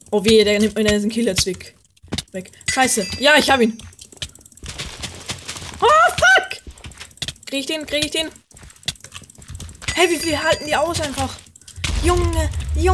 Oh weh, der nimmt mir den Kill jetzt weg. Scheiße. Ja, ich hab ihn. Oh, fuck! Krieg ich den? Hey, wie viel halten die aus einfach? Junge,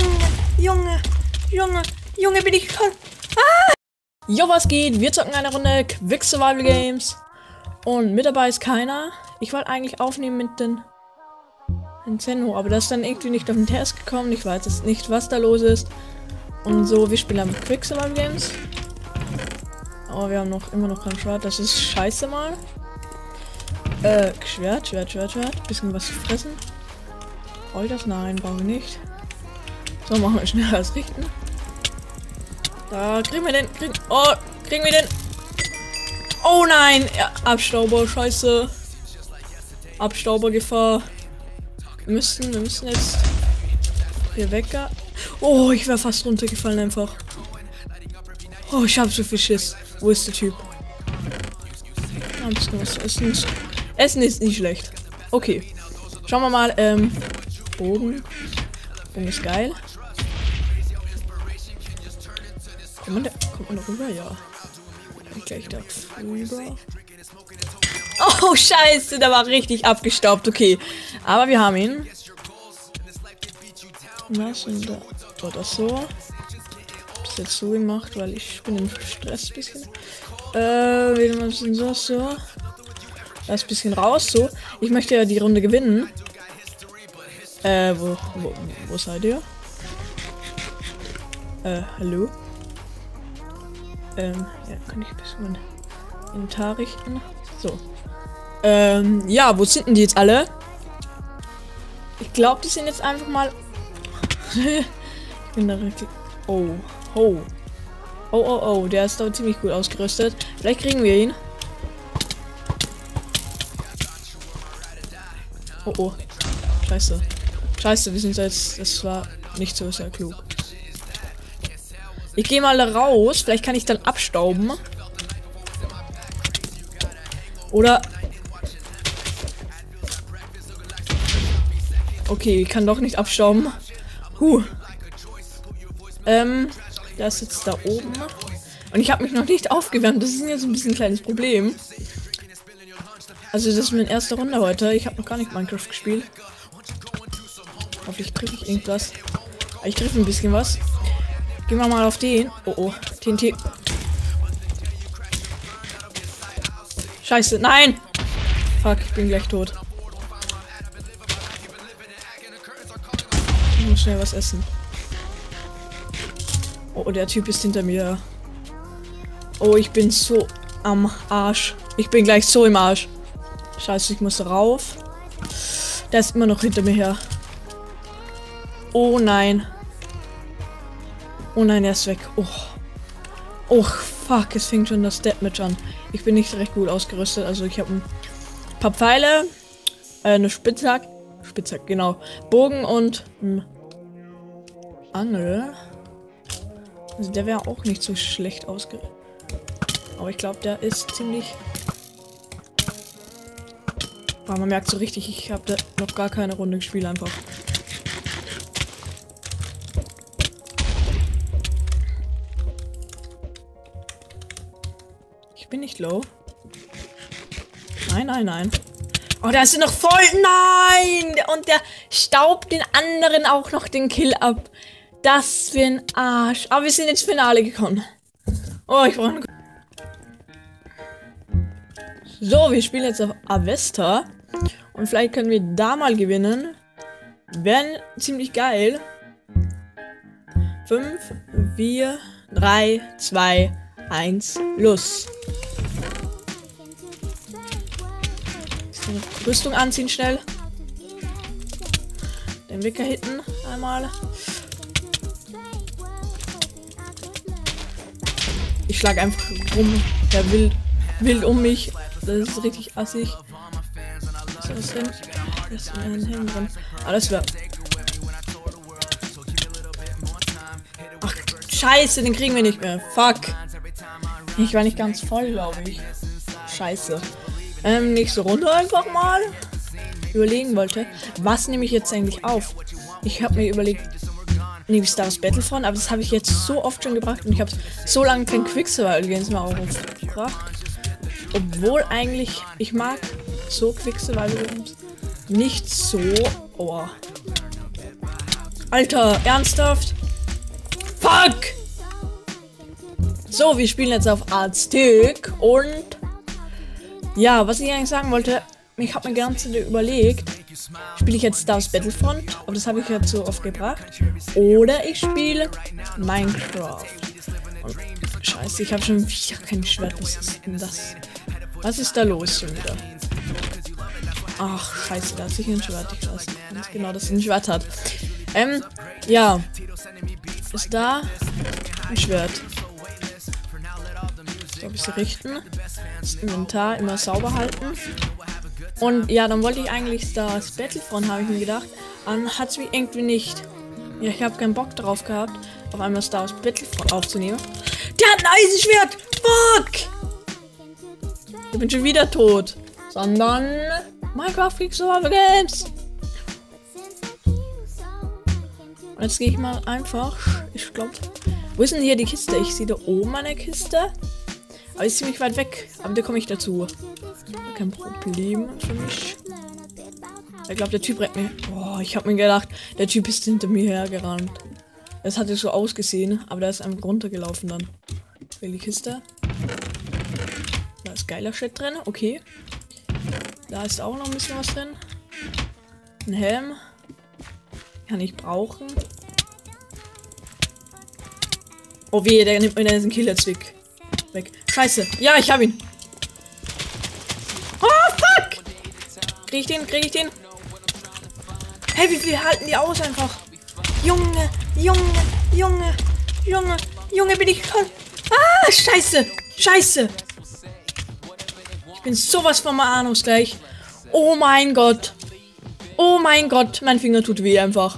bin ich toll. Ah! Jo, was geht? Wir zocken eine Runde Quick Survival Games. Und mit dabei ist keiner. Ich wollte eigentlich aufnehmen mit den Nintendo, aber das ist dann irgendwie nicht auf den Test gekommen. Ich weiß jetzt nicht, was da los ist. Und so, wir spielen dann Quick Survival Games. Aber wir haben immer noch kein Schwert. Das ist scheiße mal. Schwert. Bisschen was zu fressen. Brauche ich das? Nein, brauche ich nicht. So, machen wir schnell was richten. Da kriegen wir den. Kriegen wir den. Oh nein! Ja, Abstauber, scheiße. Abstaubergefahr. Wir müssen jetzt hier weg. Oh, ich wäre fast runtergefallen einfach. Oh, ich habe so viel Schiss. Wo ist der Typ? Ein bisschen was zu essen. Essen ist nicht schlecht. Okay. Schauen wir mal. Bogen. Bogen ist geil. Kommt man da rüber? Ja. Gleich da rüber. Oh, scheiße. Der war richtig abgestaubt. Okay. Aber wir haben ihn. Was und da? Oh, das so. Das jetzt so gemacht, weil ich bin im Stress ein bisschen. Wie man so. Das bisschen raus, so. Ich möchte ja die Runde gewinnen. Wo seid ihr? Hallo? Ja, kann ich ein bisschen mein Inventar richten. So. Ja, wo sind denn die jetzt alle? Ich glaube, die sind jetzt einfach mal. Ich bin da richtig. Oh, der ist da ziemlich gut ausgerüstet. Vielleicht kriegen wir ihn. Oh. Scheiße, wir sind jetzt. Das war nicht so sehr klug. Ich gehe mal raus. Vielleicht kann ich dann abstauben. Oder. Okay, ich kann doch nicht abstauben. Der ist jetzt da oben. Und ich habe mich noch nicht aufgewärmt. Das ist jetzt ein bisschen ein kleines Problem. Also das ist meine erste Runde heute. Ich habe noch gar nicht Minecraft gespielt. Hoffentlich treffe ich irgendwas. Ich treffe ein bisschen was. Gehen wir mal auf den. Oh, TNT. Scheiße, nein! Fuck, ich bin gleich tot. Ich muss schnell was essen. Oh, der Typ ist hinter mir. Oh, ich bin so am Arsch. Ich bin gleich so im Arsch. Scheiße, ich muss rauf. Der ist immer noch hinter mir her. Oh nein. Oh nein, er ist weg. Oh, fuck, es fängt schon das Deathmatch an. Ich bin nicht recht gut ausgerüstet. Also ich habe ein paar Pfeile, eine Spitzhack, genau. Bogen und ein Angel. Also der wäre auch nicht so schlecht ausgerüstet. Aber ich glaube, der ist ziemlich. Boah, man merkt so richtig, ich habe da noch gar keine Runde gespielt einfach. Ich bin nicht low. Nein. Oh, der ist noch voll. Nein! Und der staubt den anderen auch noch den Kill ab. Das für ein Arsch. Aber wir sind ins Finale gekommen. Oh, ich brauche einen. So, wir spielen jetzt auf Avesta. Und vielleicht können wir da mal gewinnen. Wäre ziemlich geil. 5, 4, 3, 2, 1, los. Rüstung anziehen schnell. Den Wicker hitten einmal. Ich schlage einfach rum. Der wild um mich. Das ist richtig assig. Was ist das denn? Das ist ein Helm drin. Ah, das wäre. Ach, scheiße, den kriegen wir nicht mehr. Fuck. Ich war nicht ganz voll, glaube ich. Scheiße. Nächste Runde einfach mal. Überlegen wollte. Was nehme ich jetzt eigentlich auf? Ich habe mir überlegt. nehme ich Star Wars Battlefront, aber das habe ich jetzt so oft schon gebracht und ich habe so lange kein Quicksilver Games mehr aufgebracht. Obwohl eigentlich, ich mag so Quicksilver Games nicht so. Oh. Alter, ernsthaft? Fuck! So, wir spielen jetzt auf Aztec und ja, was ich eigentlich sagen wollte, ich habe mir ganz überlegt, spiele ich jetzt Star Wars Battlefront, aber das habe ich jetzt so oft gebracht, oder ich spiele Minecraft. Und scheiße, ich habe schon wieder kein Schwert. Was ist denn das? Was ist da los schon wieder? Ach, scheiße, da hat sich ein Schwert. Ich weiß ganz genau, dass es ein Schwert hat. Ja. Ist da ein Schwert? So, habe ich sie richten. Das Inventar immer sauber halten. Und ja, dann wollte ich eigentlich das Battlefront, habe ich mir gedacht. Dann hat es mich irgendwie nicht. Ja, ich habe keinen Bock drauf gehabt, auf einmal Star Wars Battlefront aufzunehmen. Der hat ein Eisenschwert! Fuck! Ich bin schon wieder tot. Sondern Minecraft Freak Survival Games. Und jetzt gehe ich mal einfach. Ich glaube. Wo ist denn hier die Kiste? Ich sehe da oben eine Kiste. Aber ist ziemlich weit weg. Aber da komme ich dazu. Kein Problem für mich. Ich glaube, der Typ rennt mir. Oh, ich habe mir gedacht, der Typ ist hinter mir hergerannt. Das hatte so ausgesehen, aber da ist einfach runtergelaufen dann. Ich will die Kiste. Da ist geiler Shit drin. Okay. Da ist auch noch ein bisschen was drin. Ein Helm. Kann ich brauchen. Oh weh, der nimmt mir diesen Killerzwick weg. Scheiße. Ja, ich habe ihn. Oh, fuck! Krieg ich den? Krieg ich den? Hey, wie viel halten die aus einfach? Junge, Junge, Junge, Junge, Junge, bin ich voll. Ah, scheiße, scheiße. Ich bin sowas von Anus gleich. Oh mein Gott. Oh mein Gott, mein Finger tut weh einfach.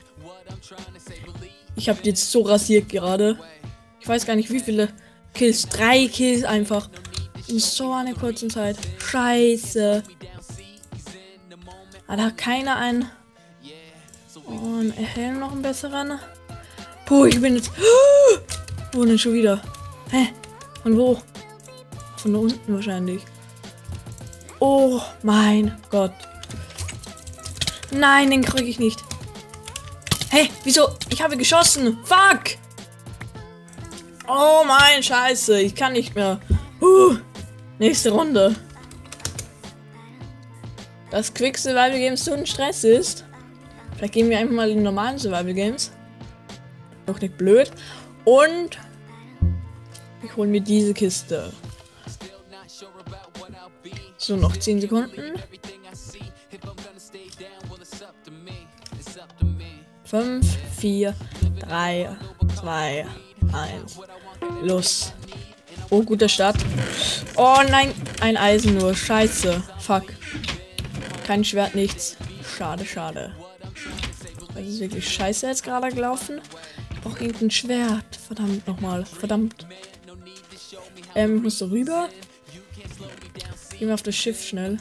Ich habe jetzt so rasiert gerade. Ich weiß gar nicht, wie viele Kills. 3 Kills einfach. In so einer kurzen Zeit. Scheiße. Da hat keiner einen. Oh, ein Helm noch einen besseren. Puh, ich bin jetzt. Wo denn schon wieder? Hä? Von wo? Von da unten wahrscheinlich. Oh mein Gott. Nein, den kriege ich nicht. Hey, wieso? Ich habe geschossen. Fuck! Oh mein Scheiße, ich kann nicht mehr. Nächste Runde. Das Quick Survival Games so ein Stress ist. Vielleicht gehen wir einfach mal in normalen Survival Games. Noch nicht blöd. Und ich hole mir diese Kiste. So, noch 10 Sekunden. 5, 4, 3, 2, 1. Los. Oh, guter Start. Oh nein, ein Eisen nur. Scheiße. Fuck. Kein Schwert, nichts. Schade, schade. Das ist wirklich scheiße jetzt gerade gelaufen. Ich brauche irgendein Schwert. Verdammt nochmal. Verdammt. Ich muss so rüber. Gehen wir auf das Schiff schnell.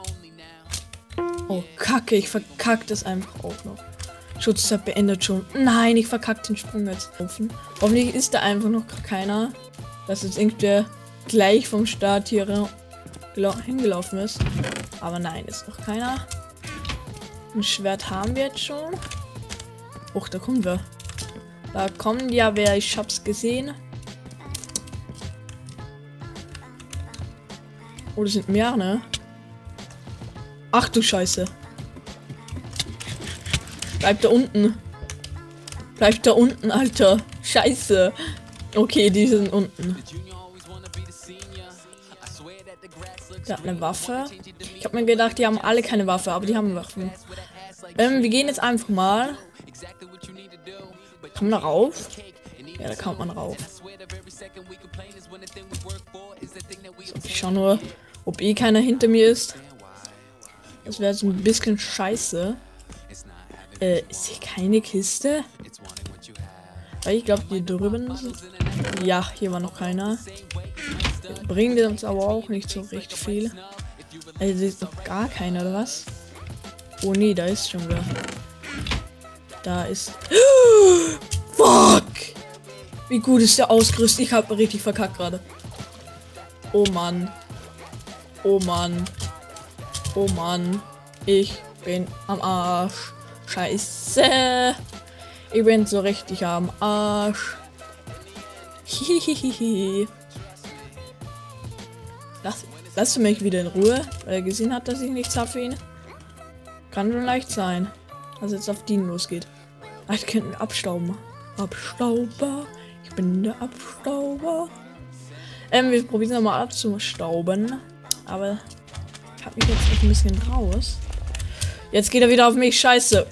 Oh, Kacke. Ich verkacke das einfach auch noch. Schutzzeit beendet schon. Nein, ich verkacke den Sprung jetzt. Hoffentlich ist da einfach noch keiner. Dass jetzt irgendwer gleich vom Start hier hingelaufen ist. Aber nein, ist noch keiner. Ein Schwert haben wir jetzt schon. Och, da kommen wir. Da kommen ja wer. Ich hab's gesehen. Oh, das sind mehr, ne? Ach du Scheiße. Bleib da unten. Bleib da unten, Alter. Scheiße. Okay, die sind unten. Der hat eine Waffe. Ich habe mir gedacht, die haben alle keine Waffe, aber die haben Waffen. Wir gehen jetzt einfach mal. Kann man da rauf? Ja, da kommt man rauf. So, ich schau nur, ob eh keiner hinter mir ist. Das wäre so ein bisschen scheiße. Ist hier keine Kiste? Weil ich glaube, die drüben sind. Ja, hier war noch keiner. Bringen wir uns aber auch nicht so recht viel. Also ist noch gar keiner, oder was? Oh nee, da ist schon wieder. Da ist... Fuck! Wie gut ist der ausgerüstet? Ich habe richtig verkackt gerade. Oh Mann. Oh Mann. Oh Mann. Ich bin am Arsch. Scheiße. Ich bin so richtig am Arsch. Hihihihi. Lass du mich wieder in Ruhe, weil er gesehen hat, dass ich nichts habe für ihn. Kann schon leicht sein, dass jetzt auf den losgeht. Ach, ich könnte ihn abstauben. Abstauber. Ich bin der Abstauber. Wir probieren es mal abzustauben. Aber ich habe mich jetzt echt ein bisschen raus. Jetzt geht er wieder auf mich. Scheiße.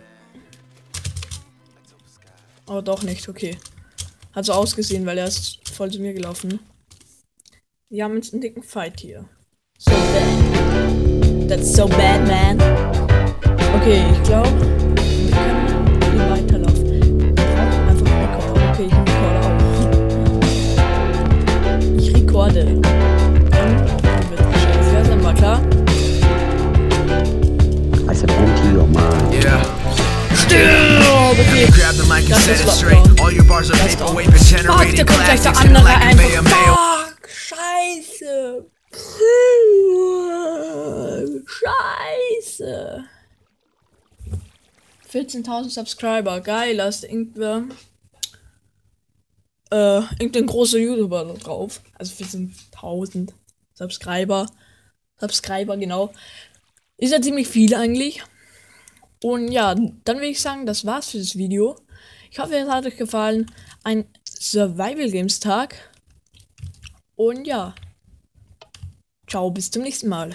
Oh, doch nicht. Okay. Hat so ausgesehen, weil er ist voll zu mir gelaufen. Wir haben jetzt einen dicken Fight hier. So bad. That's so bad, man. Okay, ich glaube, wir können hier weiterlaufen. Wir brauchen einfach Rekord. Okay, ich rekorde auch. Ich rekorde. Dann wird es ja, sind wir klar. I said empty your mind. Yeah. Okay. Grab the mic and Das set ist it straight. Lockdown. All your bars are Lockdown. vaporwave and Fuck, generating da kommt gleich der classics in andere like a einfach. mayor mayo. Fuck, scheiße. Scheiße. 14.000 Subscriber. Geil, da ist irgendwer. Irgendein großer YouTuber da drauf. Also 14.000 Subscriber. Subscriber, genau. Ist ja ziemlich viel eigentlich. Und ja, dann würde ich sagen, das war's für das Video. Ich hoffe, es hat euch gefallen. Ein Survival Games Tag. Und ja. Ciao, bis zum nächsten Mal.